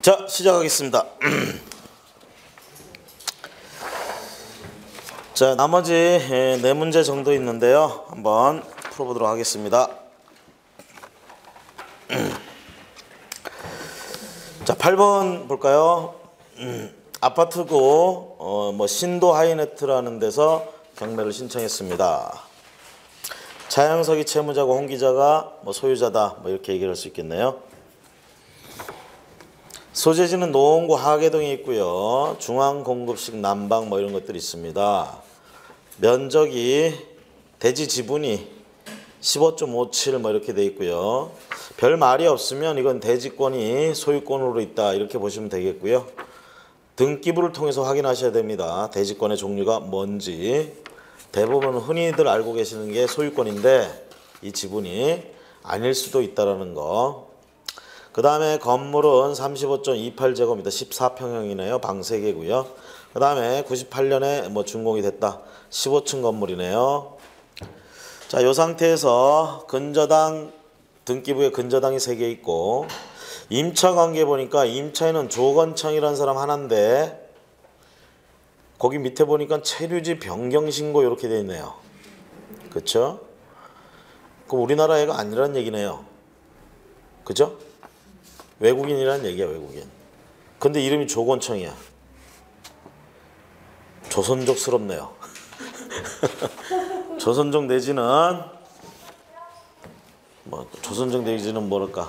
자, 시작하겠습니다. 자, 나머지 4문제 정도 있는데요. 한번 풀어보도록 하겠습니다. 자, 8번 볼까요? 아파트고 신도 하이네트라는 데서 경매를 신청했습니다. 차영석이 채무자고 홍 기자가 소유자다, 이렇게 얘기를 할 수 있겠네요. 소재지는 노원구 하계동에 있고요. 중앙공급식 난방 이런 것들이 있습니다. 면적이 대지 지분이 15.57 이렇게 돼 있고요. 별 말이 없으면 이건 대지권이 소유권으로 있다, 이렇게 보시면 되겠고요. 등기부를 통해서 확인하셔야 됩니다. 대지권의 종류가 뭔지. 대부분 흔히들 알고 계시는 게 소유권인데 이 지분이 아닐 수도 있다라는 거. 그 다음에 건물은 35.28제곱미터 14평형이네요. 방 3개고요. 그 다음에 98년에 준공이 됐다. 15층 건물이네요. 자, 요 상태에서 근저당, 등기부에 근저당이 3개 있고, 임차 관계 보니까 임차인은 조건창이라는 사람 하나인데, 거기 밑에 보니까 체류지 변경신고 이렇게 돼 있네요. 그쵸? 그럼 우리나라 애가 아니라는 얘기네요. 그죠? 외국인이라는 얘기야, 외국인. 근데 이름이 조건청이야. 조선족스럽네요. 조선족 내지는 조선족 내지는 뭐랄까,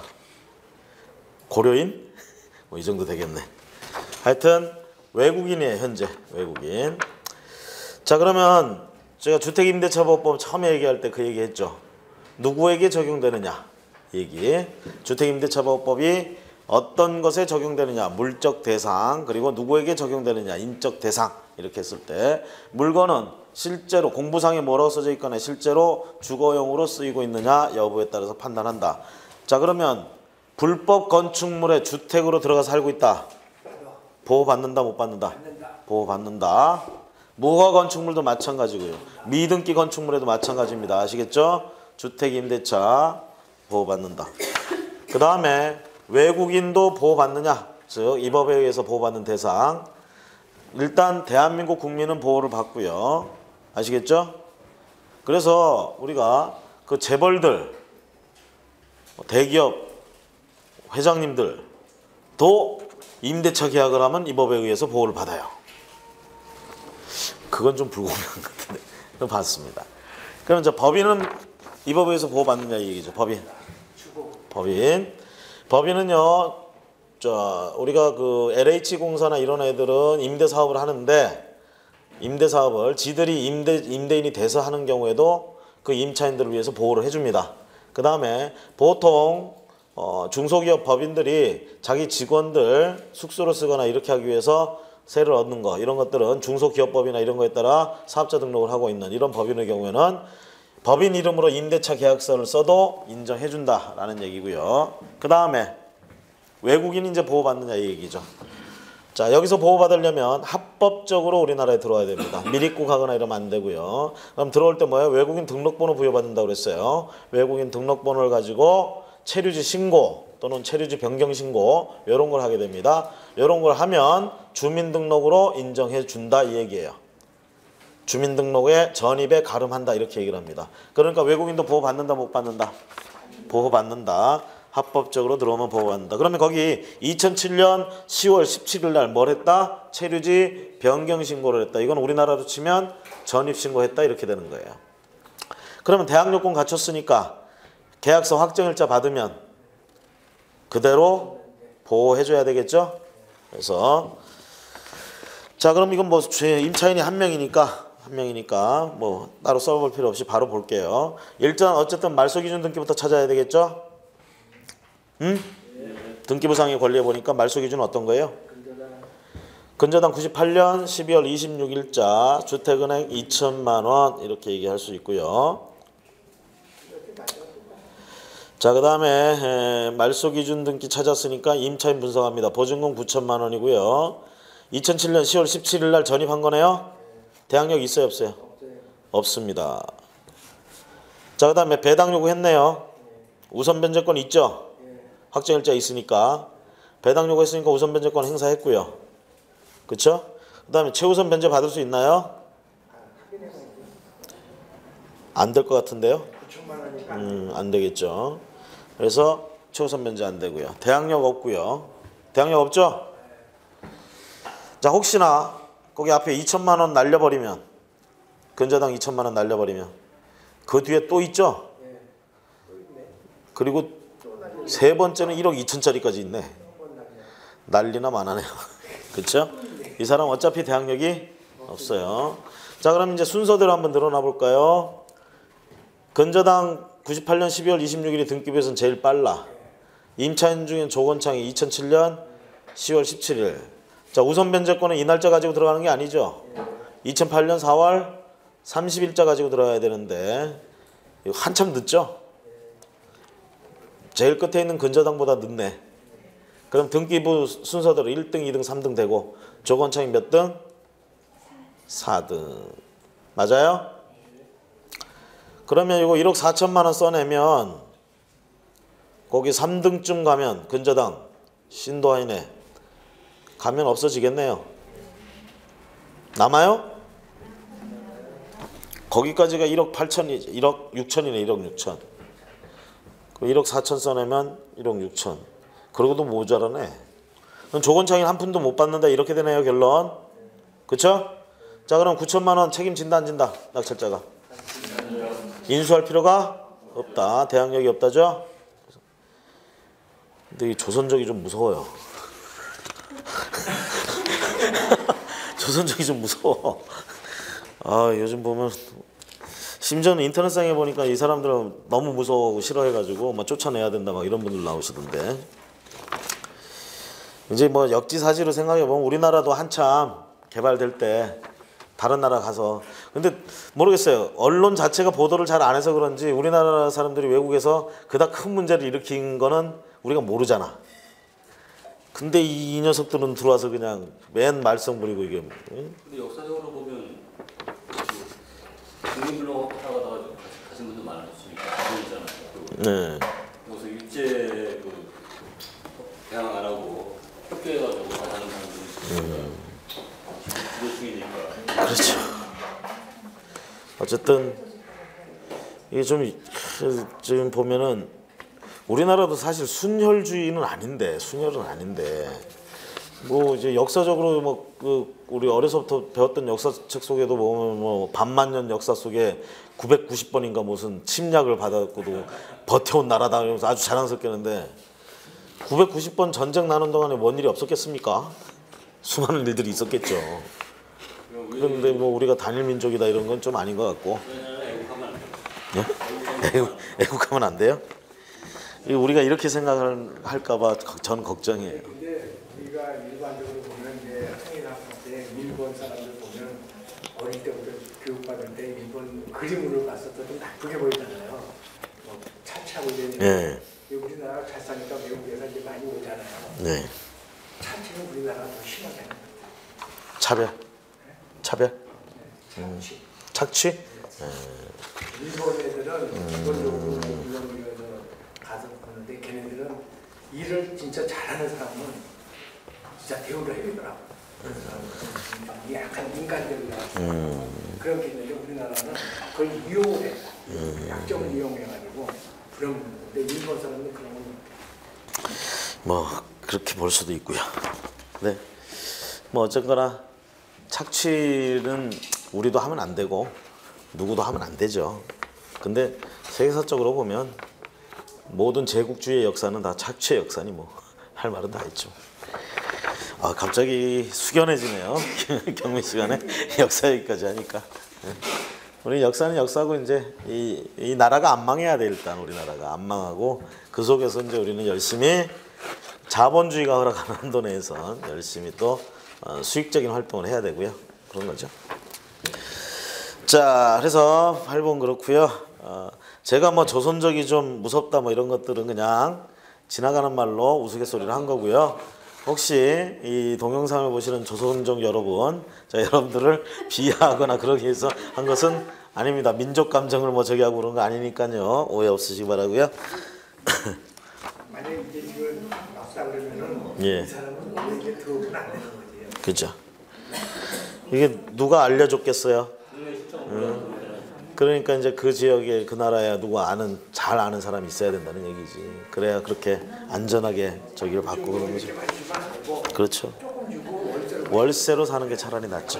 고려인? 이 정도 되겠네. 하여튼 외국인이에요, 현재. 외국인. 자, 그러면 제가 주택임대차보호법 처음에 얘기할 때 그 얘기 했죠. 누구에게 적용되느냐 얘기. 주택임대차보호법이 어떤 것에 적용되느냐, 물적 대상, 그리고 누구에게 적용되느냐, 인적 대상, 이렇게 했을 때 물건은 실제로 공부상에 뭐라고 써져 있거나 실제로 주거용으로 쓰이고 있느냐 여부에 따라서 판단한다. 자, 그러면 불법 건축물에 주택으로 들어가 살고 있다. 보호받는다, 못 받는다? 보호받는다. 무허가 건축물도 마찬가지고요. 미등기 건축물에도 마찬가지입니다. 아시겠죠? 주택임대차 보호받는다. 그 다음에 외국인도 보호받느냐, 즉 이 법에 의해서 보호받는 대상. 일단 대한민국 국민은 보호를 받고요. 아시겠죠? 그래서 우리가 그 재벌들, 대기업 회장님들도 임대차 계약을 하면 이 법에 의해서 보호를 받아요. 그건 좀 불공평한 것 같은데 받습니다. 그럼 이제 법인은 이 법에 의해서 보호받느냐 이 얘기죠. 법인은요, 우리가 그 LH공사나 이런 애들은 임대사업을 하는데, 임대사업을 지들이 임대인이 돼서 하는 경우에도 그 임차인들을 위해서 보호를 해줍니다. 그 다음에 보통 중소기업 법인들이 자기 직원들 숙소를 쓰거나 이렇게 하기 위해서 세를 얻는 거, 이런 것들은 중소기업법이나 이런 거에 따라 사업자 등록을 하고 있는 이런 법인의 경우에는 법인 이름으로 임대차 계약서를 써도 인정해준다라는 얘기고요. 그 다음에 외국인이 이제 보호받느냐 이 얘기죠. 자, 여기서 보호받으려면 합법적으로 우리나라에 들어와야 됩니다. 미입국하거나 이러면 안 되고요. 그럼 들어올 때 뭐예요? 외국인 등록번호 부여받는다고 그랬어요. 외국인 등록번호를 가지고 체류지 신고 또는 체류지 변경 신고 이런 걸 하게 됩니다. 이런 걸 하면 주민등록으로 인정해준다 이 얘기예요. 주민등록에 전입에 가름한다 이렇게 얘기를 합니다. 그러니까 외국인도 보호받는다, 못 받는다? 보호받는다. 합법적으로 들어오면 보호받는다. 그러면 거기 2007년 10월 17일 날 뭘 했다? 체류지 변경 신고를 했다. 이건 우리나라로 치면 전입 신고했다 이렇게 되는 거예요. 그러면 대학 요건 갖췄으니까 계약서 확정일자 받으면 그대로 보호해줘야 되겠죠? 그래서 자, 그럼 이건 임차인이 한 명이니까 따로 써볼 필요 없이 바로 볼게요. 일단 어쨌든 말소기준 등기부터 찾아야 되겠죠? 등기부상의 권리에 보니까 말소기준은 어떤 거예요? 근저당 98년 12월 26일자 주택은행 2천만 원 이렇게 얘기할 수 있고요. 자, 그 다음에 말소기준 등기 찾았으니까 임차인 분석합니다. 보증금 9천만 원이고요. 2007년 10월 17일 날 전입한 거네요. 대항력 있어요, 없어요? 없습니다. 자, 그 다음에 배당 요구했네요. 우선 변제권 있죠? 확정일자 있으니까. 배당 요구했으니까 우선 변제권 행사했고요. 그쵸? 그 다음에 최우선 변제 받을 수 있나요? 안 될 것 같은데요? 안 되겠죠. 그래서 최우선 변제 안 되고요. 대항력 없고요. 대항력 없죠? 자, 혹시나 거기 앞에 2천만 원 날려버리면, 근저당 2천만 원 날려버리면 그 뒤에 또 있죠? 그리고 세 번째는 1억 2천짜리까지 있네. 난리나 많아네요. 그렇죠? 이 사람 어차피 대항력이 없어요. 자, 그럼 이제 순서대로 한번 늘어나 볼까요? 근저당 98년 12월 26일이 등기부에서는 제일 빨라. 임차인 중엔 조건창이 2007년 10월 17일. 자, 우선 변제권은 이 날짜 가지고 들어가는 게 아니죠. 2008년 4월 30일자 가지고 들어가야 되는데 이거 한참 늦죠? 제일 끝에 있는 근저당보다 늦네. 그럼 등기부 순서대로 1등, 2등, 3등 되고 조건창이 몇 등? 4등. 맞아요? 그러면 이거 1억 4천만 원 써내면 거기 3등쯤 가면 근저당 신도하이네. 가면 없어지겠네요. 남아요? 거기까지가 1억 8천이 1억 6천이네. 1억 6천. 1억 4천 써내면 1억 6천. 그러고도 모자라네. 그럼 조건창인 한 푼도 못 받는다. 이렇게 되네요. 결론. 그쵸? 자, 그럼 9천만 원 책임진다 안 진다? 낙찰자가. 인수할 필요가 없다. 대항력이 없다죠? 근데 이 조선족이 좀 무서워요. 조선족이 좀 무서워. 아, 요즘 보면 심지어는 인터넷상에 보니까 이 사람들은 너무 무서워하고 싫어해가지고 막 쫓아내야 된다 막 이런 분들 나오시던데. 이제 뭐 역지사지로 생각해보면 우리나라도 한참 개발될 때 다른 나라 가서, 근데 모르겠어요. 언론 자체가 보도를 잘 안 해서 그런지 우리나라 사람들이 외국에서 그닥 큰 문제를 일으킨 거는 우리가 모르잖아. 근데 이 녀석들은 들어와서 그냥 맨 말썽 부리고 이게. 근데 역사적으로 보면 국민불로 하다가 가신 분들 많으시니까 보이잖아요. 네. 여기서 일제 대항 안 하고 협조해가지고 가는 사람들이 중이니까. 그렇죠. 어쨌든 이게 좀 지금 보면은 우리나라도 사실 순혈주의는 아닌데, 순혈은 아닌데, 뭐 이제 역사적으로 뭐 우리 어려서부터 배웠던 역사책 속에도 보면 뭐 반만년 역사 속에 990번인가 무슨 침략을 받았고도 버텨온 나라다 이러면서 아주 자랑스럽게 하는데 990번 전쟁 나는 동안에 뭔 일이 없었겠습니까? 수많은 일들이 있었겠죠. 그런데 뭐 우리가 단일 민족이다 이런 건 좀 아닌 것 같고. 애국하면 안 돼요? 우리가 이렇게 생각을 할까봐 전 걱정이에요. 근데 우리가 일반적으로 보면 이제 학생 학생 때 일본 사람들 보면 어릴 때부터 교육받을 때 일본 그림으로 봤을 때 좀 나쁘게 보이잖아요. 뭐 차치하고 이러는. 네. 우리나라 잘 사니까 외국에서 이제 많이 오잖아요. 네. 차치는 우리나라가 더 심하게 하는 거예요. 차별? 차별? 차치. 착취? 일본 애들은 기본적으로 물론 가서 보는데 걔네들은 일을 진짜 잘하는 사람은 진짜 대우를 해주더라고. 이게 약간 인간적이라 그렇게 있는데 우리나라는 그걸 이용을 해. 약점을 이용해가지고 그런 건데 일본 사람은 그런 건 뭐 그렇게 볼 수도 있고요. 네. 뭐 어쨌거나 착취는 우리도 하면 안 되고 누구도 하면 안 되죠. 근데 세계사적으로 보면 모든 제국주의의 역사는 다 착취의 역사니 뭐 할 말은 다 있죠. 아, 갑자기 숙연해지네요. 경매 시간에 역사 얘기까지 하니까. 우리 역사는 역사고 이제 이 나라가 안 망해야 돼. 일단 우리나라가 안 망하고 그 속에서 이제 우리는 열심히 자본주의가 허락하는 한도 내에서 열심히 또 수익적인 활동을 해야 되고요. 그런 거죠. 자, 그래서 8번 그렇고요. 제가 뭐 조선족이 좀 무섭다 뭐 이런 것들은 그냥 지나가는 말로 우스갯소리를 한 거고요. 혹시 이 동영상을 보시는 조선족 여러분, 자, 여러분들을 비하하거나 그러기 위해서 한 것은 아닙니다. 민족 감정을 뭐 저기 하고 그런 거 아니니까요. 오해 없으시기 바라고요. 만약에 이제 이걸 막다 그러면은 예. 이 사람은 원래 이제 들어오면 안 되는 거지. 그죠. 이게 누가 알려줬겠어요? 그러니까 이제 그 지역에 그 나라에 누가 잘 아는 사람이 있어야 된다는 얘기지. 그래야 그렇게 안전하게 저기를 받고 그러는 거죠. 이렇게 많이 주면 안 되고 그렇죠. 조금 주고 월세로 월세로 사는 게 차라리 낫죠.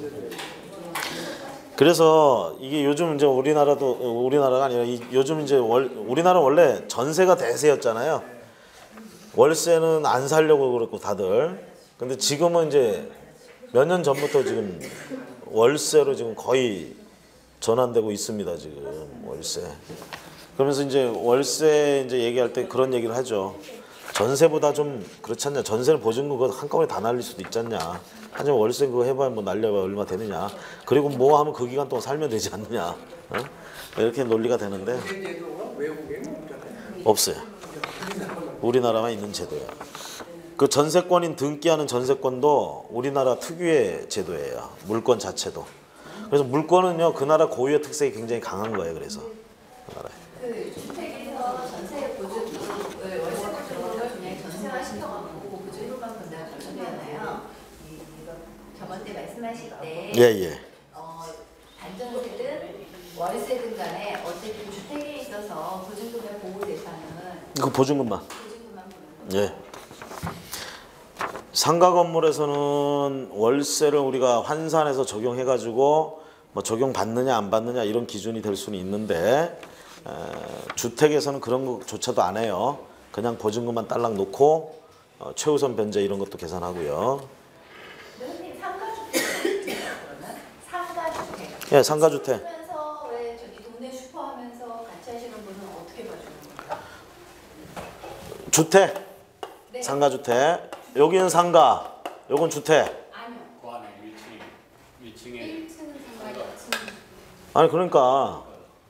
그래서 이게 요즘 이제 우리나라가 아니라 요즘 이제 우리나라 원래 전세가 대세였잖아요. 월세는 안 살려고 그랬고 다들. 근데 지금은 이제 몇 년 전부터 지금 월세로 지금 거의 전환되고 있습니다. 지금 월세. 그러면서 이제 월세 이제 얘기할 때 그런 얘기를 하죠. 전세보다 좀 그렇지 않냐. 전세는 보증금 그거 한꺼번에 다 날릴 수도 있지 않냐. 하지만 월세 그거 해봐야 뭐 날려봐야 얼마 되느냐. 그리고 뭐 하면 그 기간 동안 살면 되지 않느냐. 어? 이렇게 논리가 되는데 그 제도가 외국에는 없잖아요. 없어요. 우리나라만 있는 제도예요. 그 전세권인 등기하는 전세권도 우리나라 특유의 제도예요. 물권 자체도. 그래서 물권은요 그 나라 고유의 특색이 굉장히 강한 거예요. 그래서 그 나라에. 그 주택에서 전세 보증을 월세로 들어가서 그냥 전세화 시켜갖고 보증금만 본다고 그러잖아요. 저번 때 말씀하실 때 예예. 단전세든 월세든 간에 어쨌든 주택에 있어서 보증금의 보호 대상은 그 보증금만. 보증금만 보는 거예요. 예. 상가 건물에서는 월세를 우리가 환산해서 적용해가지고 뭐 적용 받느냐 안 받느냐 이런 기준이 될 수는 있는데 주택에서는 그런 것조차도 안 해요. 그냥 보증금만 딸랑 놓고 최우선 변제 이런 것도 계산하고요. 선생님 상가주택 그러면 상가주택. 예, 상가주택. 하면서 왜 저기 동네 슈퍼 하면서 같이 하시는 분은 어떻게 봐주는 거예요? 주택, 네. 상가주택. 여기는 상가, 요건 주택. 아니요. 그 안에 1층에 1층 상가, 2층. 아니 그러니까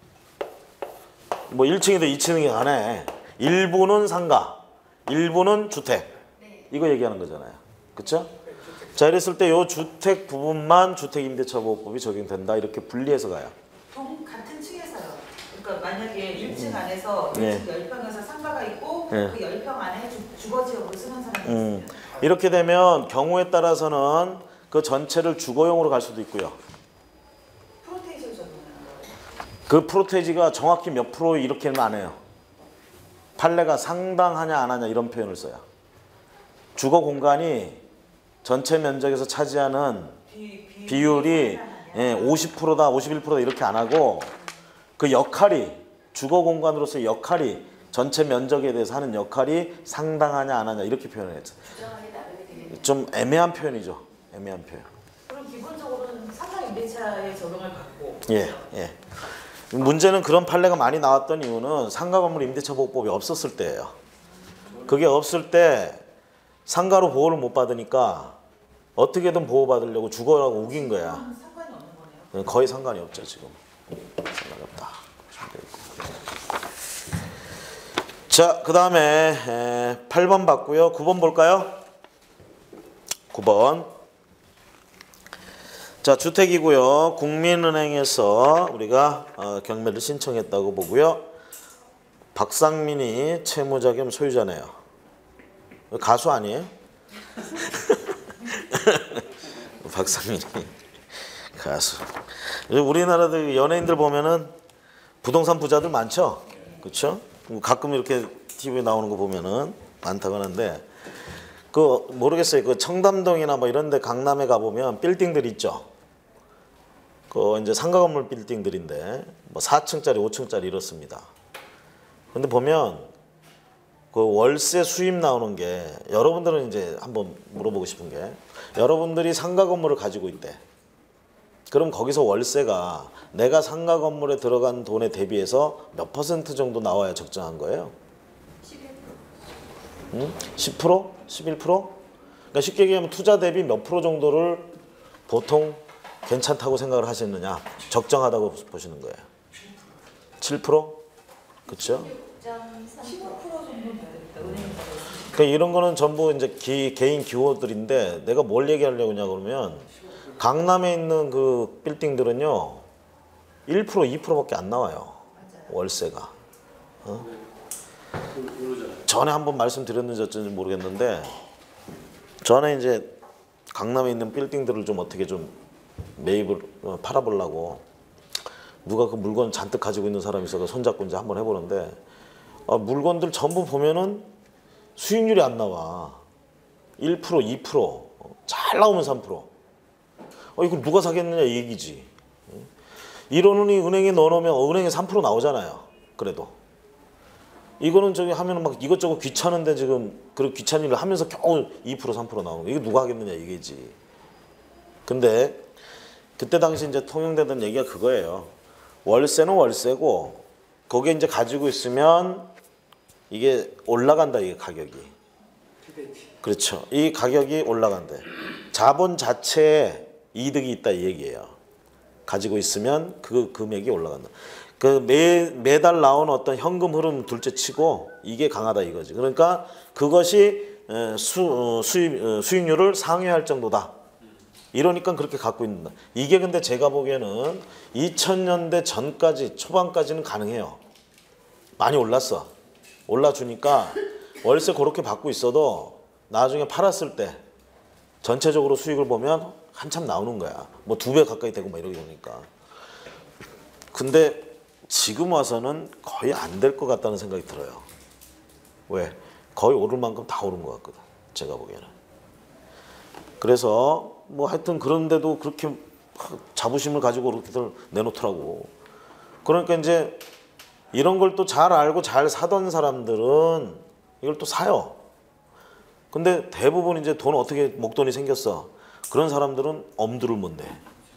뭐 1층이든 2층이 안에 일부는 상가, 일부는 주택. 네. 이거 얘기하는 거잖아요. 그렇죠? 자, 이랬을 때 요 주택 부분만 주택임대차보호법이 적용된다. 이렇게 분리해서 가요. 같은 층에서요. 그러니까 만약에 1층 안에서 네. 1층 10평에서 상가가 있고 네. 그 10평 안에 주거지역으로 쓰는 사람이 있어요. 이렇게 되면 경우에 따라서는 그 전체를 주거용으로 갈 수도 있고요. 프로테이션 적용하는 거예요. 그 프로테이지가 정확히 몇 프로 이렇게는 안 해요. 판례가 상당하냐 안 하냐 이런 표현을 써요. 주거 공간이 전체 면적에서 차지하는 비율이 50%다 51%다 이렇게 안 하고 그 역할이 주거 공간으로서의 역할이 전체 면적에 대해서 하는 역할이 상당하냐 안 하냐 이렇게 표현을 했죠. 주장하기 나름이 되겠네요. 좀 애매한 표현이죠. 애매한 표현. 그럼 기본적으로는 상가 임대차에 적용을 받고 예, 예. 문제는 그런 판례가 많이 나왔던 이유는 상가 건물 임대차 보호법이 없었을 때예요. 그게 없을 때 상가로 보호를 못 받으니까 어떻게든 보호받으려고 주거라고 우긴 거야. 상관이 없는 거네요. 거의 상관이 없죠 지금. 상관이 없다. 보시면 되겠고. 자, 그 다음에 8번 봤고요. 9번 볼까요? 9번. 자, 주택이고요. 국민은행에서 우리가 경매를 신청했다고 보고요. 박상민이 채무자 겸 소유자네요. 가수 아니에요? 박상민이 가수. 우리나라들 연예인들 보면은 부동산 부자들 많죠? 그렇죠? 가끔 이렇게 TV에 나오는 거 보면은 많다고 하는데 그 모르겠어요. 그 청담동이나 뭐 이런 데 강남에 가 보면 빌딩들 있죠. 그 이제 상가 건물 빌딩들인데 뭐 4층짜리, 5층짜리 이렇습니다. 근데 보면 그 월세 수입 나오는 게 여러분들은 이제 한번 물어보고 싶은 게 여러분들이 상가 건물을 가지고 있대. 그럼 거기서 월세가 내가 상가 건물에 들어간 돈에 대비해서 몇 % 정도 나와야 적정한 거예요? 11%. 10%? 11%? 그러니까 쉽게 얘기하면 투자 대비 몇 프로 정도를 보통 괜찮다고 생각을 하시느냐, 적정하다고 보시는 거예요. 7%? 그렇죠? 15% 정도는 돼야 됩니다. 은행에서. 그러니까 이런 거는 전부 이제 개인 기호들인데 내가 뭘 얘기하려고 하냐 그러면 강남에 있는 그 빌딩들은요 1% 2%밖에 안 나와요. 월세가. 전에 한번 말씀드렸는지 어쩐지 모르겠는데 전에 이제 강남에 있는 빌딩들을 좀 어떻게 좀 매입을 팔아보려고 누가 그 물건 잔뜩 가지고 있는 사람이 있어서 손잡고 이제 한번 해보는데 물건들 전부 보면은 수익률이 안 나와. 1%, 2%잘 나오면 3%. 이거 누가 사겠느냐 이 얘기지. 이러느니 은행에 넣어놓으면 은행에 3% 나오잖아요. 그래도 이거는 저기 하면은 막 이것저것 귀찮은데 지금 그런 귀찮은 일을 하면서 겨우 2% 3% 나오는 거. 이게 누가 하겠느냐 이게지. 근데 그때 당시 이제 통용되던 얘기가 그거예요. 월세는 월세고 거기에 이제 가지고 있으면 이게 올라간다 이게 가격이. 그렇죠. 이 가격이 올라간대. 자본 자체에 이득이 있다 이 얘기예요. 가지고 있으면 그 금액이 올라간다. 그 매달 나오는 어떤 현금 흐름 둘째치고 이게 강하다 이거지. 그러니까 그것이 수익률을 상회할 정도다. 이러니까 그렇게 갖고 있는다. 이게 근데 제가 보기에는 2000년대 전까지 초반까지는 가능해요. 많이 올랐어. 올라주니까 월세 그렇게 받고 있어도 나중에 팔았을 때 전체적으로 수익을 보면 한참 나오는 거야. 뭐 2배 가까이 되고 막 이러니까. 근데 지금 와서는 거의 안 될 것 같다는 생각이 들어요. 왜? 거의 오를 만큼 다 오른 것 같거든. 제가 보기에는. 그래서 뭐 하여튼 그런데도 그렇게 자부심을 가지고 그렇게들 내놓더라고. 그러니까 이제 이런 걸 또 잘 알고 잘 사던 사람들은 이걸 또 사요. 근데 대부분 이제 돈 어떻게 목돈이 생겼어. 그런 사람들은 엄두를 못 내.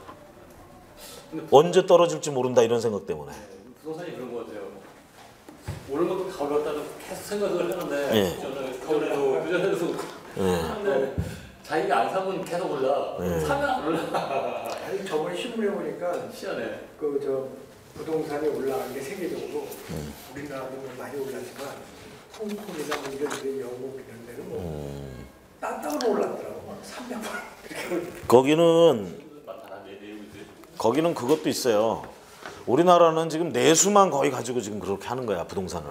언제 떨어질지 모른다 이런 생각 때문에. 부동산이 그런 것 같아요. 오른 것도 다 올랐다고 계속 생각을 하는데 예. 저는 그전에도 하는데 자기가 안 사면 계속 올라. 사면 안 올라. 아니 저번에 신문에 보니까 희한해. 그 저 부동산이 올라간 게 세계적으로 우리나라도 많이 올랐지만 홍콩이나 뭐 이런 데 영국 이런 데는 뭐 딴따로 올랐더라고. 300%. 거기는 그것도 있어요. 우리나라는 지금 내수만 거의 가지고 지금 그렇게 하는 거야 부동산을.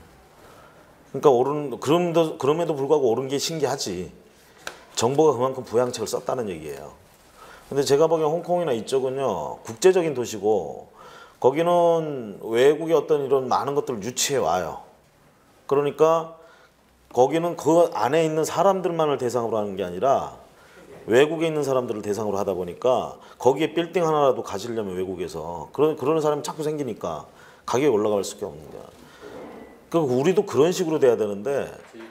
그러니까 그럼에도 불구하고 오른 게 신기하지. 정부가 그만큼 부양책을 썼다는 얘기예요. 근데 제가 보기엔 홍콩이나 이쪽은요 국제적인 도시고 거기는 외국의 어떤 이런 많은 것들을 유치해 와요. 그러니까 거기는 그 안에 있는 사람들만을 대상으로 하는 게 아니라 외국에 있는 사람들을 대상으로 하다 보니까 거기에 빌딩 하나라도 가지려면 외국에서 그러는 사람이 자꾸 생기니까 가격이 올라갈 수밖에 없는 거야. 그 우리도 그런 식으로 돼야 되는데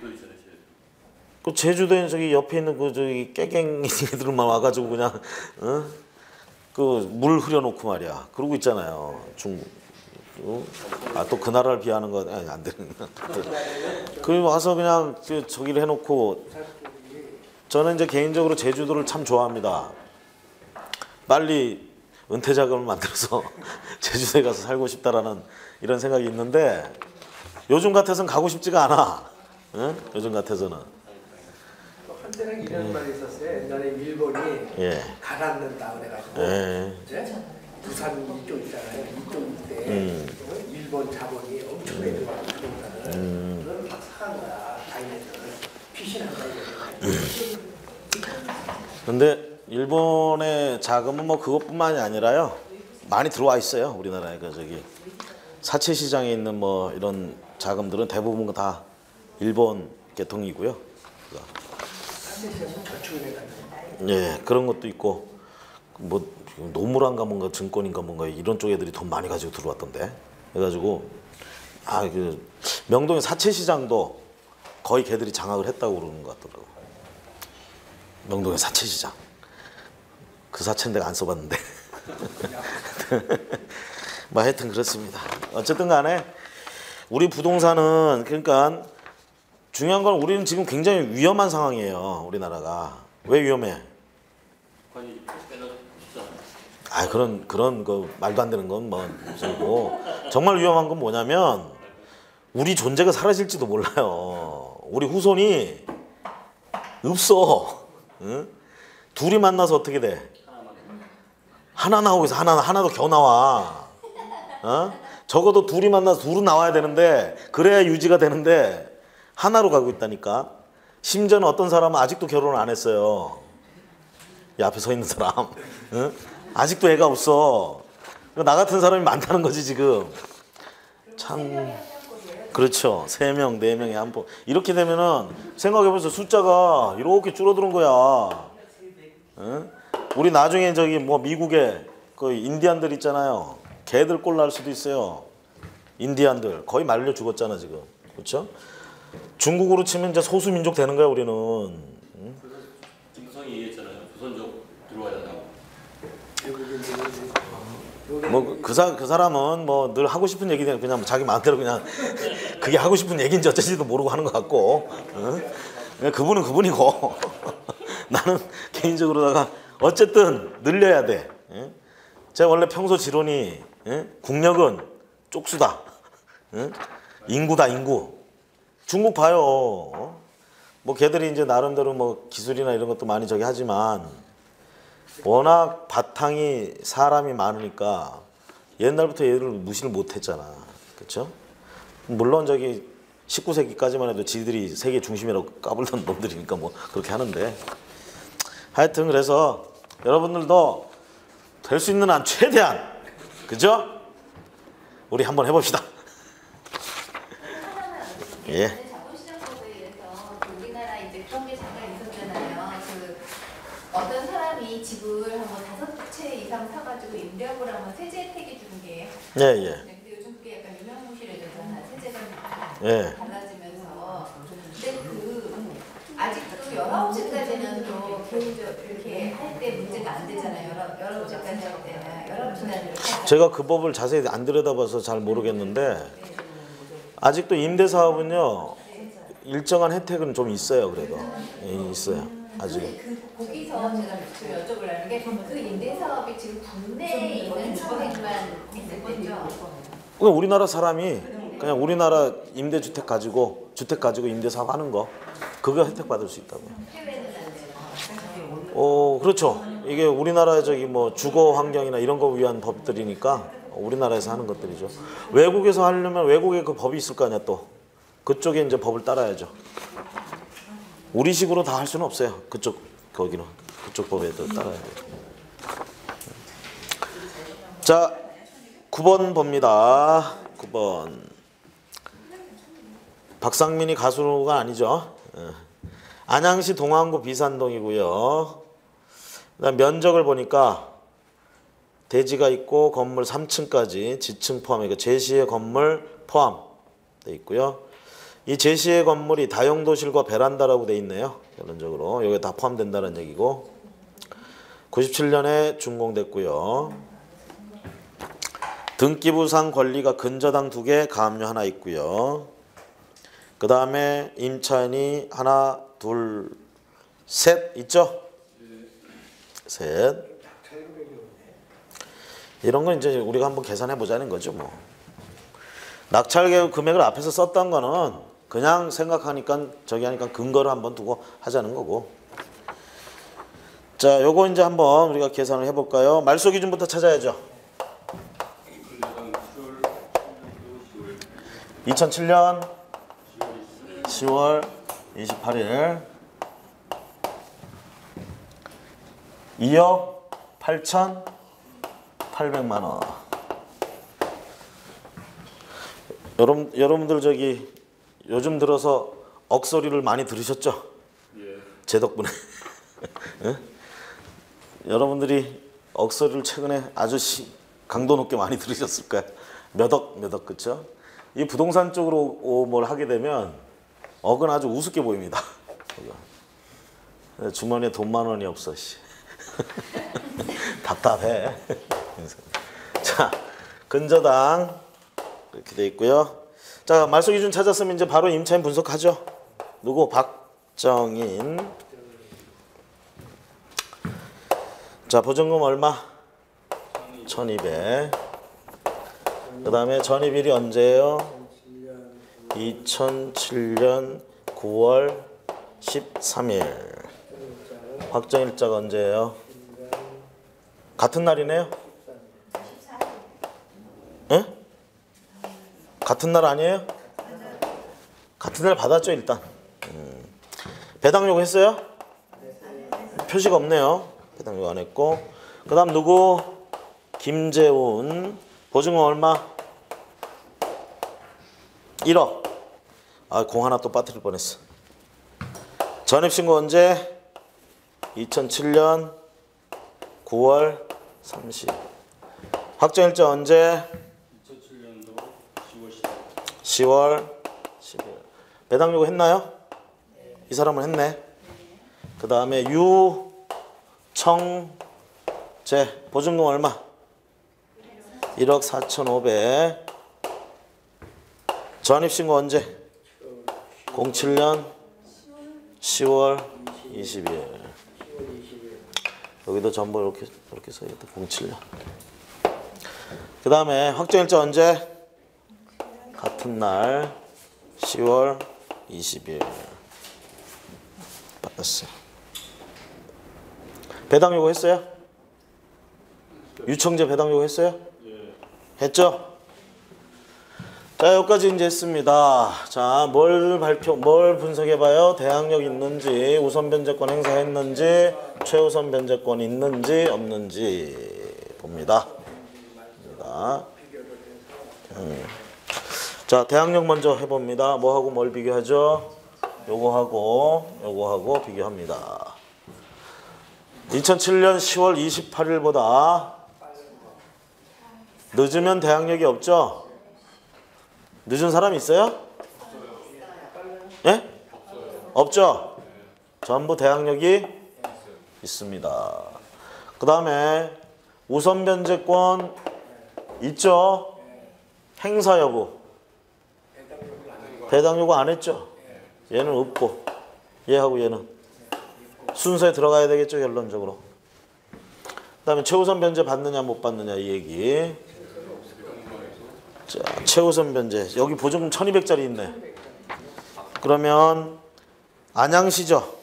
그 제주도에 저기 옆에 있는 그 저기 깨갱이들만 와가지고 그냥 그 물 흐려놓고 말이야. 그러고 있잖아요. 중국. 또 그 나라를 비하는 거 아니 안 되는. 그 와서 그냥 저기를 해놓고. 저는 이제 개인적으로 제주도를 참 좋아합니다. 빨리 은퇴 자금을 만들어서 제주도에 가서 살고 싶다라는 이런 생각이 있는데 요즘 같아서는 가고 싶지가 않아. 응? 요즘 같아서는. 한때는 이런 말이 있었어요. 옛날에 일본이 가라앉는다 그래가지고 네? 부산 이쪽 있잖아요. 이쪽 이때 일본 자본이 엄청나게 들어가고 부동산을 그걸 막 사간 거야. 다이네들 피신한다 이거예요. 근데 일본의 자금은 뭐 그것뿐만이 아니라요 많이 들어와 있어요. 우리나라에 그 저기 사채 시장에 있는 뭐 이런 자금들은 대부분 다 일본 계통이고요. 예, 그런 것도 있고 뭐 노무란가 뭔가 증권인가 뭔가 이런 쪽 애들이 돈 많이 가지고 들어왔던데. 그래가지고 그 명동의 사채 시장도 거의 걔들이 장악을 했다고 그러는 것 같더라고. 명동의 사채 시장. 그 사채는 내가 안 써봤는데. 뭐 하여튼 그렇습니다. 어쨌든 간에 우리 부동산은 그러니까 중요한 건 우리는 지금 굉장히 위험한 상황이에요. 우리나라가. 왜 위험해? 그런 그 말도 안 되는 건 뭐 무슨고 정말 위험한 건 뭐냐면 우리 존재가 사라질지도 몰라요. 우리 후손이 없어. 응? 둘이 만나서 어떻게 돼? 하나 나오고 있어. 하나도 겨우 나와. 적어도 둘이 만나서 둘은 나와야 되는데 그래야 유지가 되는데 하나로 가고 있다니까. 심지어는 어떤 사람은 아직도 결혼을 안 했어요. 이 앞에 서 있는 사람. 응? 아직도 애가 없어. 나 같은 사람이 많다는 거지 지금. 참. 그렇죠. 3명, 4명에 한 번. 이렇게 되면은 생각해보세요. 숫자가 이렇게 줄어드는 거야. 응? 우리 나중에 저기 뭐 미국에 그 인디안들 있잖아요. 걔들 꼴 날 수도 있어요. 인디안들 거의 말려 죽었잖아 지금. 그렇죠? 중국으로 치면 이제 소수민족 되는 거야 우리는. 응? 김성이 얘기했잖아요. 조선족 들어와야 된다고. 뭐 그 사람은 뭐 늘 하고 싶은 얘기 그냥 자기 마음대로 그냥 그게 하고 싶은 얘기인지 어쩐지도 모르고 하는 것 같고. 응? 그분은 그분이고 나는 개인적으로다가 어쨌든 늘려야 돼. 응? 제가 원래 평소 지론이 국력은 쪽수다. 응? 인구다 인구. 중국 봐요. 뭐 걔들이 이제 나름대로 뭐 기술이나 이런 것도 많이 저기 하지만 워낙 바탕이 사람이 많으니까 옛날부터 얘를 무시를 못했잖아. 그렇죠? 물론 저기 19세기까지만 해도 지들이 세계 중심이라고 까불던 놈들이니까 뭐 그렇게 하는데 하여튼 그래서 여러분들도 될 수 있는 한 최대한 그죠? 우리 한번 해봅시다. 예. 자본시장법에 의해서 우리나라 이제 그런 게 잠깐 있었잖아요. 그 어떤 사람이 집을 한 뭐 5채 이상 사가지고 임대업을 하면 세제 혜택이 주는 게. 예, 예. 근데 요즘 그게 약간 유명무실해졌잖아. 세제가 예. 달라지면서. 근데 그 아직도 19채까지는 또 개인적 이렇게 할 때 문제가 안 되잖아요. 19채까지 할 때는 19채까지. 제가 그 법을 자세히 안 들여다봐서 잘 모르겠는데 아직도 임대사업은요 일정한 혜택은 좀 있어요. 그래도 예, 있어요. 아직. 거기서 제가 여쭤보려는 게 그 임대사업이 지금 국내에 있는 주택만 있을 때죠? 그냥 우리나라 사람이 그냥 우리나라 임대주택 가지고 주택 가지고 임대사업 하는 거 그거 혜택 받을 수 있다고요. 해외는 안 돼요. 그렇죠. 이게 우리나라 저기 뭐 주거 환경이나 이런 거 위한 법들이니까 우리나라에서 하는 것들이죠. 외국에서 하려면 외국에 그 법이 있을 거 아니야 또. 그쪽에 이제 법을 따라야죠. 우리식으로 다 할 수는 없어요. 거기는 그쪽 법에 따라야 돼요. 자, 9번 봅니다. 9번. 박상민이 가수가 아니죠. 안양시 동안구 비산동이고요. 그다음 면적을 보니까 대지가 있고 건물 3층까지 지층 포함해 제시의 건물 포함돼 있고요. 이 제시의 건물이 다용도실과 베란다라고 돼 있네요. 결론적으로 여기 다 포함된다는 얘기고 97년에 준공됐고요. 등기부상 권리가 근저당 2개, 가압류 하나 있고요. 그 다음에 임차인이 하나, 둘, 셋 있죠? 셋. 이런 건 이제 우리가 한번 계산해 보자는 거죠, 뭐. 낙찰 금액을 앞에서 썼던 거는 그냥 생각하니까 저기 하니까 근거를 한번 두고 하자는 거고. 자, 요거 이제 한번 우리가 계산을 해 볼까요? 말소 기준부터 찾아야죠. 2007년 10월 28일 2억 8,800만 원. 여러분들 저기 요즘 들어서 억소리를 많이 들으셨죠? 예. 제 덕분에. 예? 여러분들이 억소리를 최근에 아주 강도 높게 많이 들으셨을 거예요. 몇 억 그쵸? 이 부동산 쪽으로 뭘 하게 되면 억은 아주 우습게 보입니다. 주머니에 돈 10,000원이 없어. 답답해. 자, 근저당 이렇게 돼 있고요. 자, 말소 기준 찾았으면 이제 바로 임차인 분석하죠. 누구? 박정인. 자, 보증금 얼마? 1,200. 그 다음에 전입일이 언제예요? 2007년 9월 13일. 확정일자가 언제예요? 같은 날이네요? 예? 같은 날 아니에요? 같은 날 받았죠 일단. 배당 요구했어요? 표시가 없네요. 배당 요구 안 했고. 그 다음 누구? 김재훈. 보증금 얼마? 1억. 아, 공 하나 또 빠뜨릴 뻔했어. 전입신고 언제? 2007년 9월 30. 확정일자 언제? 2007년도 10월 10일. 10월 10일. 배당 요구 했나요? 이 사람은 했네. 그 다음에 유청재. 보증금 얼마? 1억 4,500. 전입신고 언제? 07년 10월 20일. 여기도 전부 이렇게 써야겠다. 07년. 그 다음에 확정일자 언제? 같은 날 10월 20일. 받았어요. 배당 요구 했어요? 유청재 배당 요구 했어요? 했죠? 자, 여기까지 이제 했습니다. 자, 뭘 분석해봐요? 대항력 있는지, 우선 변제권 행사했는지, 최우선 변제권 있는지, 없는지 봅니다. 자, 대항력 먼저 해봅니다. 뭐하고 뭘 비교하죠? 요거하고 비교합니다. 2007년 10월 28일보다 늦으면 대항력이 없죠? 늦은 사람 있어요? 예? 없죠? 전부 대항력이 있습니다. 그 다음에 우선 변제권 있죠? 행사 여부. 배당 요구 안 했죠? 얘는 없고 얘하고 얘는 순서에 들어가야 되겠죠, 결론적으로. 그 다음에 최우선 변제 받느냐 못 받느냐 이 얘기. 자, 최우선 변제. 여기 보증금 1200짜리 있네. 그러면 안양시죠?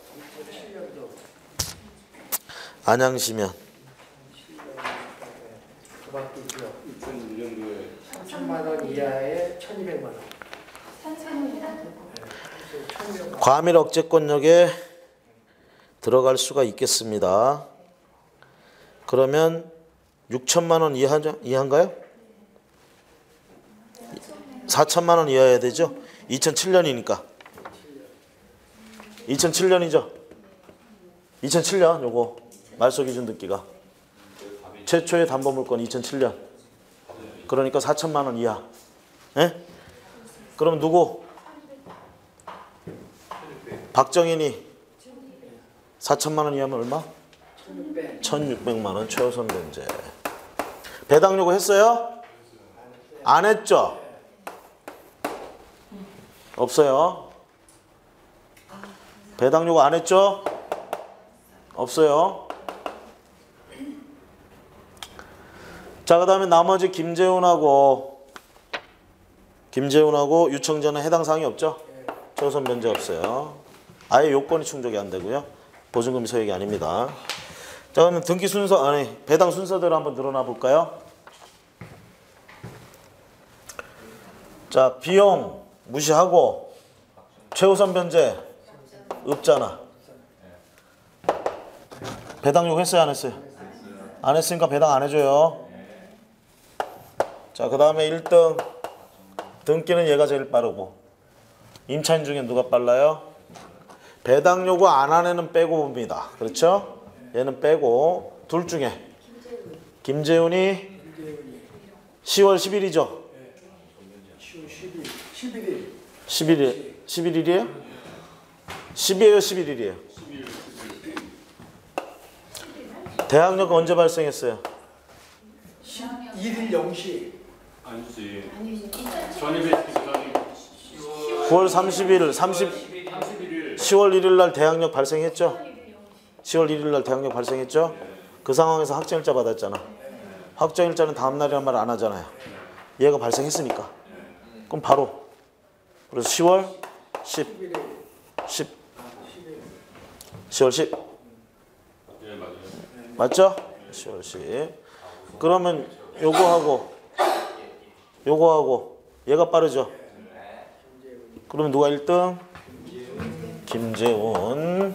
안양시면 2001년도에 3천만 원 이하에 1,200만 원. 과밀 억제권역에 들어갈 수가 있겠습니다. 그러면 6천만 원 이하인가요? 4천만 원 이하여야 되죠? 2007년이니까. 2007년이죠? 2007년 요거 말소 기준 듣기가 최초의 담보 물건 2007년. 그러니까 4천만 원 이하. 예? 그럼 누구? 박정인이 4천만 원 이하면 얼마? 1,600만 원 최우선 변제. 배당 요구 했어요? 안 했죠? 없어요. 배당 요구 안 했죠? 없어요. 자, 그 다음에 나머지 김재훈하고 유청재는 해당 사항이 없죠? 최우선 변제 없어요. 아예 요건이 충족이 안 되고요. 보증금이 소액이 아닙니다. 자, 그러면 등기 순서, 배당 순서대로 한번 늘어나 볼까요? 자, 비용 무시하고 최우선 변제 없잖아. 배당 요구했어요, 안 했어요? 안 했으니까 배당 안 해줘요. 자, 그 다음에 1등 등기는 얘가 제일 빠르고 임차인 중에 누가 빨라요? 배당 요구 안 한 애는 빼고 봅니다. 그렇죠? 얘는 빼고 둘 중에 김재훈이 10월 10일이죠? 11일이에요? 10일이에요? 11일이에요? 대항력 언제 발생했어요? 1일 0시. 아니지. 아니지. 9월 30일, 10월 1일 날 대항력 발생했죠? 10월 1일 날 대항력 발생했죠? 그 상황에서 확정일자 받았잖아. 확정일자는 다음 날이란 말을 안 하잖아요. 얘가 발생했으니까. 그럼 바로. 그래서 10월 10. 10월 10. 예, 맞아요. 맞죠? 10월 10. 그러면 요거하고 얘가 빠르죠? 그러면 누가 1등? 김재훈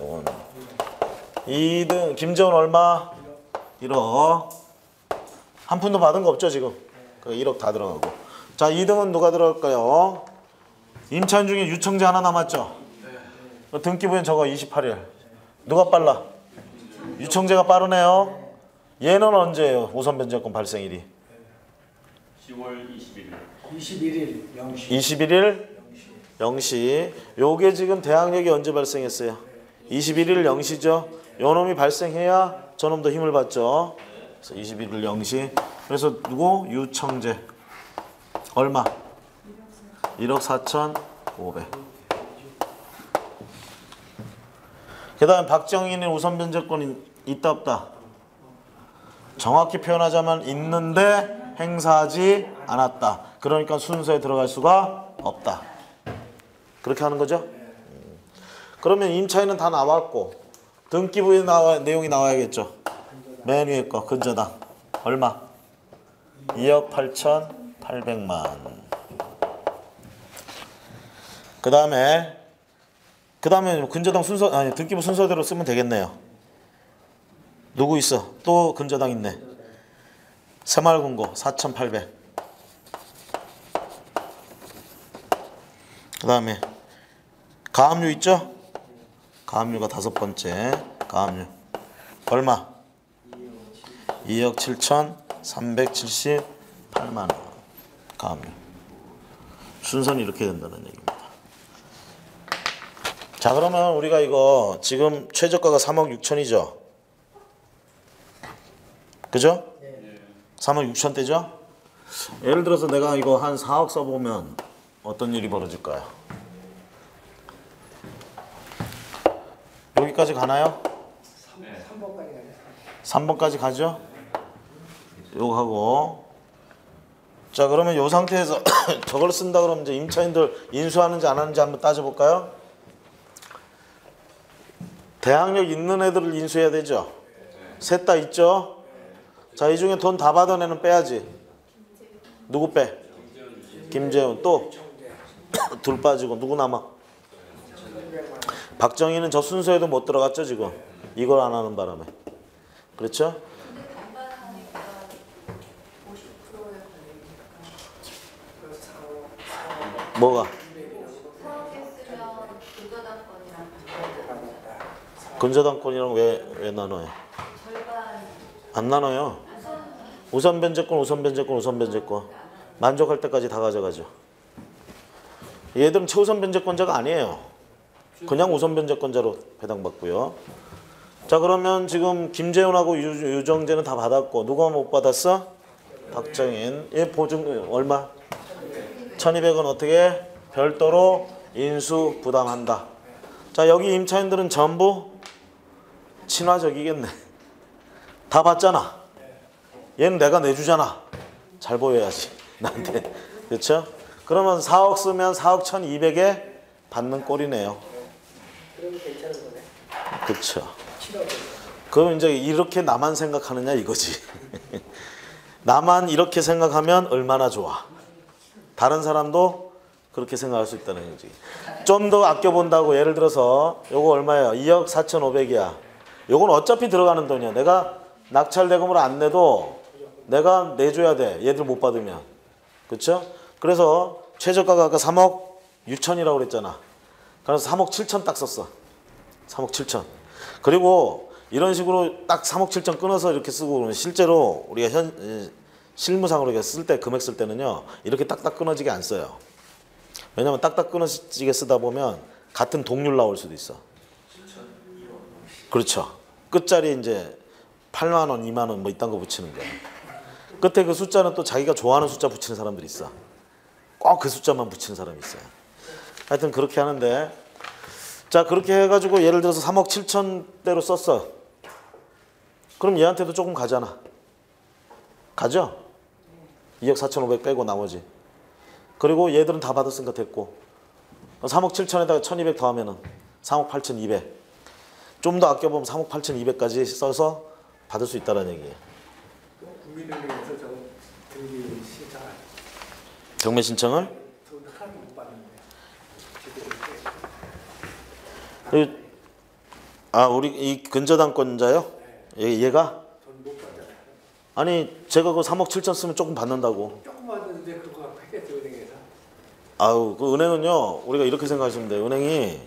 2등 김재훈 얼마? 1억. 한 푼도 받은 거 없죠 지금? 1억 다 들어가고. 자 2등은 누가 들어갈까요? 임차인 중에 유청재 하나 남았죠? 등기부엔 저거 28일. 누가 빨라? 유청재가 빠르네요. 얘는 언제예요? 우선변제권 발생일이? 10월 21일. 21일 0시. 21일 0시. 요게 지금 대항력이 언제 발생했어요? 21일 0시죠. 요 놈이 발생해야 저놈도 힘을 받죠. 그래서 21일 0시. 그래서 누구? 유청재. 얼마? 1억 4,500. 그 다음에 박정희는 우선 변제권이 있다 없다? 정확히 표현하자면 있는데 행사하지 않았다. 그러니까 순서에 들어갈 수가 없다. 그렇게 하는 거죠? 그러면 임차인은 다 나왔고 등기부에 내용이 나와야겠죠. 맨 위에 거 근저당 얼마? 2억 8,800만. 그 다음에 근저당 순서 아니 등기부 순서대로 쓰면 되겠네요. 누구 있어? 또 근저당 있네. 새마을금고 4,800. 그 다음에 가압류 있죠? 가압류가 5번째. 가압류 얼마? 2억 7,378만 원. 가압류 순서는 이렇게 된다는 얘기입니다. 자 그러면 우리가 이거 지금 최저가가 3억 6천이죠? 그죠? 3억 6천대죠? 예를 들어서 내가 이거 한 4억 써보면 어떤 일이 벌어질까요? 여기까지 가나요? 3번까지 가요. 3번까지 가죠? 요거 하고 자 그러면 요 상태에서 저걸 쓴다 그러면 이제 임차인들 인수하는지 안 하는지 한번 따져볼까요? 대항력 있는 애들을 인수해야 되죠? 셋 다 있죠? 자, 이 중에 돈 다 받은 애는 빼야지. 누구 빼? 김재훈. 또? 둘 빠지고 누구 남아? 박정희는 저 순서에도 못 들어갔죠 지금? 이걸 안 하는 바람에. 그렇죠? 근데 반반하니까 50%에 걸리니까. 뭐가? 4억에 쓰면 근저당권이랑 반반. 근저당권이랑 왜 나눠요? 절반. 안 나눠요. 우선 변제권. 만족할 때까지 다 가져가죠. 얘들은 최우선 변제권자가 아니에요. 그냥 우선 변제권자로 배당받고요. 자 그러면 지금 김재훈하고 유정재는 다 받았고 누가 못 받았어? 박정인. 얘 보증 얼마? 1,200원 어떻게? 별도로 인수 부담한다. 자 여기 임차인들은 전부 친화적이겠네. 다 받잖아. 얘는 내가 내주잖아. 잘 보여야지 나한테. 그렇죠? 그러면 4억 쓰면 4억 1,200에 받는 꼴이네요. 그러면 괜찮은 거네. 그렇죠. 7억. 그럼 이제 이렇게 나만 생각하느냐 이거지. 나만 이렇게 생각하면 얼마나 좋아. 다른 사람도 그렇게 생각할 수 있다는 거지. 좀 더 아껴본다고 예를 들어서 요거 얼마예요? 2억 4,500이야. 요건 어차피 들어가는 돈이야. 내가 낙찰 대금을 안 내도 내가 내줘야 돼. 얘들 못 받으면. 그렇죠? 그래서 최저가가 아까 3억 6천이라고 그랬잖아. 그래서 3억 7천 딱 썼어. 3억 7천. 그리고 이런 식으로 딱 3억 7천 끊어서 이렇게 쓰고 그러면 실제로 우리가 실무상으로 쓸 때 금액 쓸 때는요. 이렇게 딱딱 끊어지게 안 써요. 왜냐면 딱딱 끊어지게 쓰다 보면 같은 동률 나올 수도 있어. 그렇죠. 끝자리 이제 8만 원, 2만 원 뭐 이딴 거 붙이는 거야. 끝에 그 숫자는 또 자기가 좋아하는 숫자 붙이는 사람들이 있어. 꼭 그 숫자만 붙이는 사람이 있어요. 하여튼 그렇게 하는데 자 그렇게 해가지고 예를 들어서 3억 7천대로 썼어. 그럼 얘한테도 조금 가잖아. 가죠? 2억 4,500 빼고 나머지. 그리고 얘들은 다 받았으니까 됐고 3억 7천에다가 1,200 더하면은 3억 8,200. 좀 더 아껴보면 3억 8,200까지 써서 받을 수 있다는 얘기예요. 국민은행에서 저 등기 신청 경매 신청을 돈 하나도 못 받는데. 우리 이 근저당권자요? 얘가? 돈 못 받잖아요. 아니 제가 그 3억 7천 쓰면 조금 받는다고. 조금 받는데 그거 갖고 했겠죠 은행에서. 아우 그 은행은요 우리가 이렇게 생각하시면 돼요. 은행이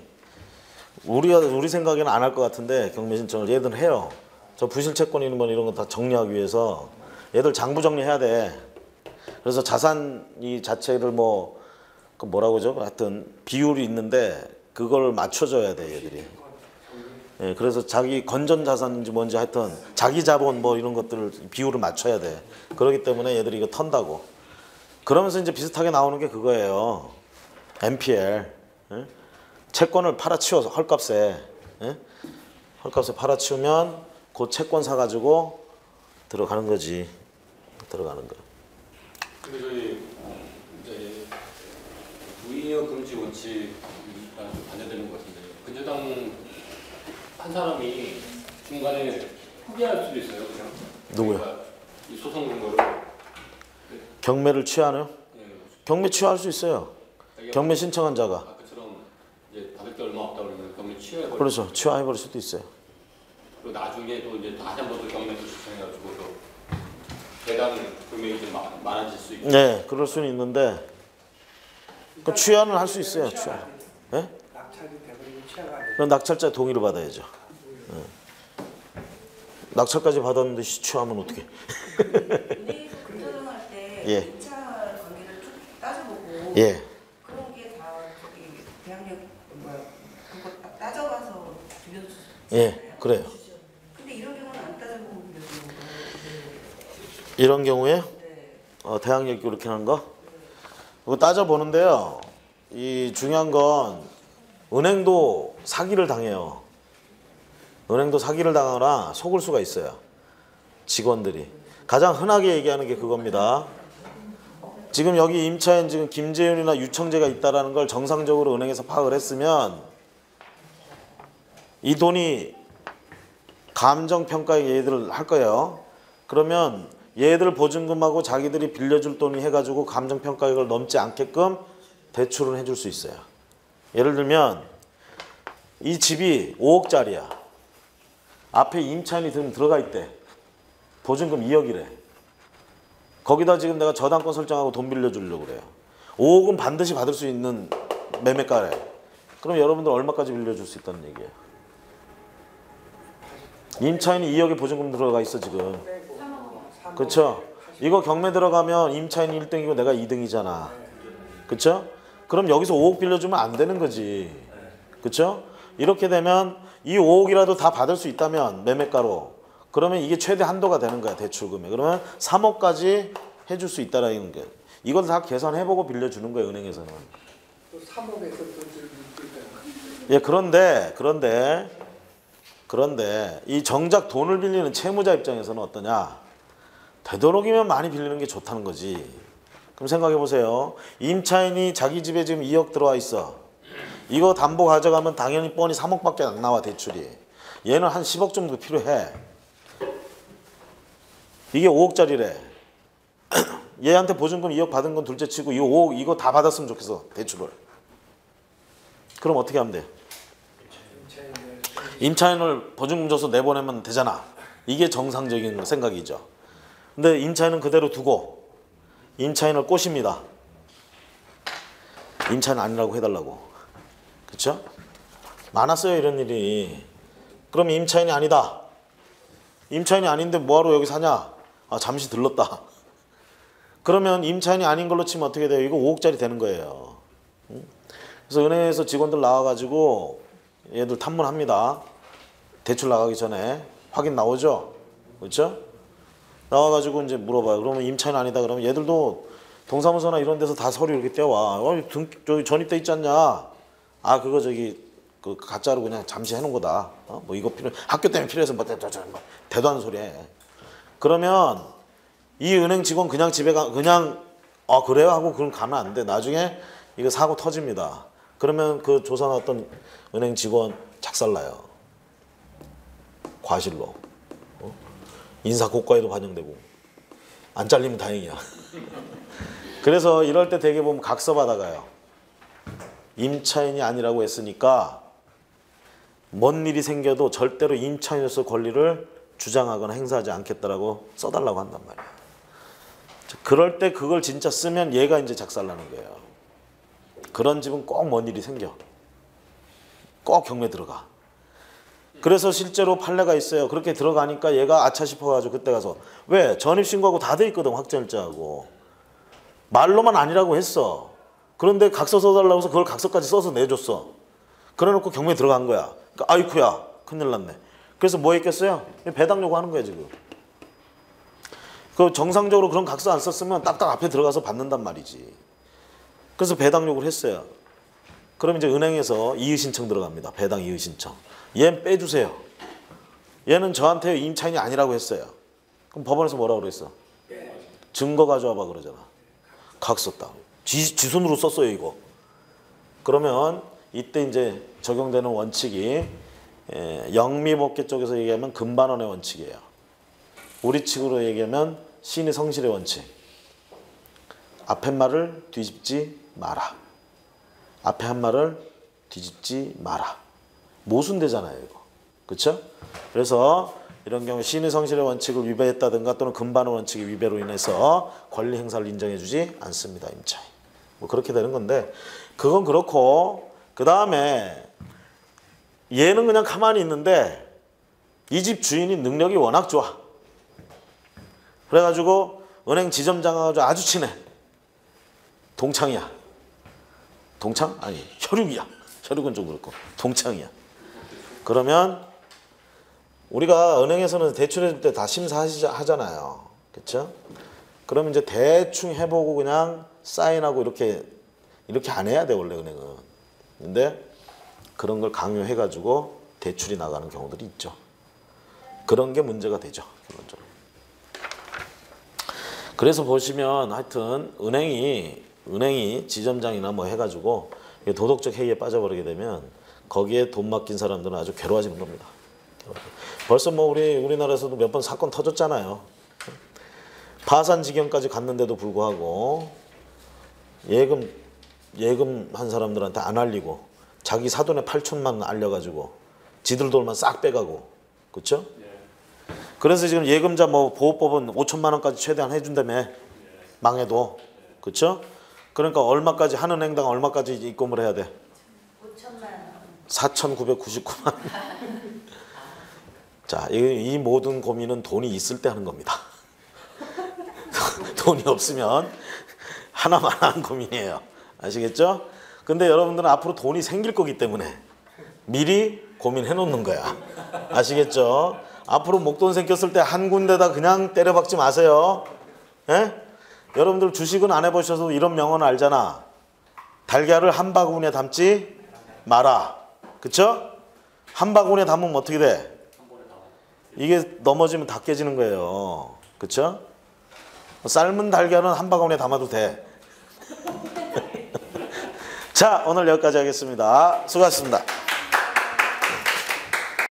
우리 생각에는 안 할 것 같은데 경매 신청을 얘들은 해요. 저 부실 채권 이런 거 다 정리하기 위해서 얘들 장부 정리해야 돼. 그래서 자산 이 자체를 그 뭐라고 그러죠? 하여튼 비율이 있는데 그걸 맞춰줘야 돼 얘들이. 예, 그래서 자기 건전 자산인지 뭔지 하여튼 자기 자본 이런 것들을 비율을 맞춰야 돼. 그렇기 때문에 얘들이 이거 턴다고. 그러면서 이제 비슷하게 나오는 게 그거예요. NPL. 예? 채권을 팔아치워서 헐값에. 예? 헐값에 팔아치우면 그 채권 사가지고 들어가는 거지. 들어가는 거. 근데 저희 이제 무인력 금지 원칙이 좀 반대되는 것 같은데 근저당 한 사람이 중간에 포기할 수도 있어요, 그냥. 누구요? 그러니까 이 소송 근거를. 경매를 취하나요? 예, 경매 취하할 수 있어요. 경매 신청한 자가. 아까처럼 이제 받을 게 얼마 없다 그러면 경매 취해버리고. 그렇죠. 취하해버릴 수도 있어요. 그리고 나중에 또 이제 다시 한번 또 경매도 신청해가지고 또 배당 금액이 좀 많아질 수 있고. 네, 그럴 수는 있는데 그 취하는 할 수 있어요. 취하. 예? 낙찰이 돼버리면 취하가 안 돼. 그럼 낙찰자 동의를 받아야죠. 예. 낙찰까지 받았는데 취하면 어떻게? 은행에서 근저당할 때 예. 2차 관계를 쭉 따져보고 예. 그런 게 다 저기 대학력 그거 딱 따져봐서 빌려주잖아요. 예, 그래요. 근데 이런 경우는 안 따져보고 빌려주는 거예요. 이런 경우에 네. 대항력 이렇게 하는 거? 이거 따져보는데요. 이 중요한 건 은행도 사기를 당해요. 은행도 사기를 당하거나 속을 수가 있어요. 직원들이. 가장 흔하게 얘기하는 게 그겁니다. 지금 여기 임차인 지금 김재윤이나 유청재가 있다라는 걸 정상적으로 은행에서 파악을 했으면 이 돈이 감정평가에 얘들을 할 거예요. 그러면 얘들 보증금하고 자기들이 빌려줄 돈이 해가지고 감정평가액을 넘지 않게끔 대출을 해줄 수 있어요. 예를 들면 이 집이 5억짜리야. 앞에 임차인이 들어가 있대. 보증금 2억이래. 거기다 지금 내가 저당권 설정하고 돈 빌려주려고 그래요. 5억은 반드시 받을 수 있는 매매가래. 그럼 여러분들 얼마까지 빌려줄 수 있다는 얘기예요. 임차인이 2억의 보증금 들어가 있어 지금. 그렇죠? 이거 경매 들어가면 임차인이 1등이고 내가 2등이잖아. 그렇죠? 그럼 여기서 5억 빌려주면 안 되는 거지. 그렇죠? 이렇게 되면 이 5억이라도 다 받을 수 있다면 매매가로 그러면 이게 최대 한도가 되는 거야 대출 금액. 그러면 3억까지 해줄 수 있다라는 게 이걸 다 계산해보고 빌려주는 거예요 은행에서는. 또 3억에서 또 예, 그런데 이 정작 돈을 빌리는 채무자 입장에서는 어떠냐? 되도록이면 많이 빌리는 게 좋다는 거지. 그럼 생각해 보세요. 임차인이 자기 집에 지금 2억 들어와 있어. 이거 담보 가져가면 당연히 뻔히 3억밖에 안 나와 대출이. 얘는 한 10억 정도 필요해. 이게 5억짜리래. 얘한테 보증금 2억 받은 건 둘째 치고 이 5억 이거 다 받았으면 좋겠어 대출을. 그럼 어떻게 하면 돼? 임차인을 보증금 줘서 내보내면 되잖아. 이게 정상적인 생각이죠. 근데 임차인은 그대로 두고 임차인을 꼬십니다. 임차인 아니라고 해달라고. 그렇죠? 많았어요 이런 일이. 그럼 임차인이 아니다. 임차인이 아닌데 뭐하러 여기 사냐? 아 잠시 들렀다. 그러면 임차인이 아닌 걸로 치면 어떻게 돼요? 이거 5억짜리 되는 거예요. 그래서 은행에서 직원들 나와가지고 얘들 탐문합니다. 대출 나가기 전에 확인 나오죠? 그렇죠? 나와가지고 이제 물어봐요. 그러면 임차인 아니다 그러면 얘들도 동사무소나 이런 데서 다 서류 이렇게 떼어와. 저기 전입돼 있지 않냐? 아 그거 저기 그 가짜로 그냥 잠시 해놓은 거다. 뭐 이거 학교 때문에 필요해서 뭐 대도 않는 소리 해. 그러면 이 은행 직원 그냥 집에 그냥 그래요 하고 그럼 가면 안 돼. 나중에 이거 사고 터집니다. 그러면 그 조사 나왔던 은행 직원 작살나요. 과실로. 인사 고과에도 반영되고. 안 잘리면 다행이야. 그래서 이럴 때 되게 보면 각서 받아가요. 임차인이 아니라고 했으니까 뭔 일이 생겨도 절대로 임차인으로서 권리를 주장하거나 행사하지 않겠다라고 써달라고 한단 말이야. 그럴 때 그걸 진짜 쓰면 얘가 이제 작살나는 거예요. 그런 집은 꼭 뭔 일이 생겨. 꼭 경매 들어가. 그래서 실제로 판례가 있어요. 그렇게 들어가니까 얘가 아차 싶어가지고 그때 가서 왜? 전입신고하고 다 돼 있거든. 확정일자하고. 말로만 아니라고 했어. 그런데 각서 써달라고 해서 그걸 각서까지 써서 내줬어. 그래놓고 경매 들어간 거야. 그러니까 아이쿠야 큰일 났네. 그래서 뭐 했겠어요? 배당 요구하는 거야 지금. 그 정상적으로 그런 각서 안 썼으면 딱딱 앞에 들어가서 받는단 말이지. 그래서 배당 요구를 했어요. 그럼 이제 은행에서 이의신청 들어갑니다. 배당 이의신청. 얘는 빼주세요. 얘는 저한테 임차인이 아니라고 했어요. 그럼 법원에서 뭐라고 그랬어? 증거 가져와봐 그러잖아. 각서 따. 지 손으로 썼어요 이거. 그러면 이때 이제 적용되는 원칙이 영미법계 쪽에서 얘기하면 금반원의 원칙이에요. 우리 측으로 얘기하면 시인의 성실의 원칙. 앞에 말을 뒤집지 마라. 앞에 한 말을 뒤집지 마라. 모순되잖아요 이거. 그렇죠? 그래서 이런 경우 시인의 성실의 원칙을 위배했다든가 또는 금반원 원칙의 위배로 인해서 권리 행사를 인정해 주지 않습니다. 임차인. 뭐 그렇게 되는 건데 그건 그렇고 그 다음에 얘는 그냥 가만히 있는데 이 집 주인이 능력이 워낙 좋아. 그래가지고 은행 지점장하고 아주 친해. 동창이야. 동창? 아니 혈육이야. 혈육은 좀 그렇고 동창이야. 그러면 우리가 은행에서는 대출해줄 때 다 심사하잖아요. 그렇죠? 그러면 이제 대충 해보고 그냥 사인하고 이렇게 안 해야 돼 원래 은행은. 근데 그런 걸 강요해가지고 대출이 나가는 경우들이 있죠. 그런 게 문제가 되죠. 기본적으로. 그래서 보시면 하여튼 은행이 지점장이나 뭐 해가지고 도덕적 해이에 빠져버리게 되면 거기에 돈 맡긴 사람들은 아주 괴로워지는 겁니다. 벌써 뭐 우리나라에서도 몇 번 사건 터졌잖아요. 파산 지경까지 갔는데도 불구하고 예금 한 사람들한테 안 알리고 자기 사돈의 8촌만 알려가지고 지들 돈만 싹 빼가고. 그렇죠? 그래서 지금 예금자 뭐 보호법은 5천만 원까지 최대한 해준다며. 망해도. 그렇죠? 그러니까 얼마까지 한 은행당 얼마까지 입금을 해야 돼? 5천만 원. 4,999만. 자, 이 모든 고민은 돈이 있을 때 하는 겁니다. 돈이 없으면 하나만한 고민이에요. 아시겠죠? 근데 여러분들은 앞으로 돈이 생길 거기 때문에 미리 고민해 놓는 거야. 아시겠죠? 앞으로 목돈 생겼을 때 한 군데다 그냥 때려박지 마세요. 예? 여러분들 주식은 안 해보셔도 이런 명언 알잖아. 달걀을 한 바구니에 담지 마라. 그쵸? 한 바구니에 담으면 어떻게 돼? 이게 넘어지면 다 깨지는 거예요. 그쵸? 삶은 달걀은 한 바구니에 담아도 돼. 자, 오늘 여기까지 하겠습니다. 수고하셨습니다.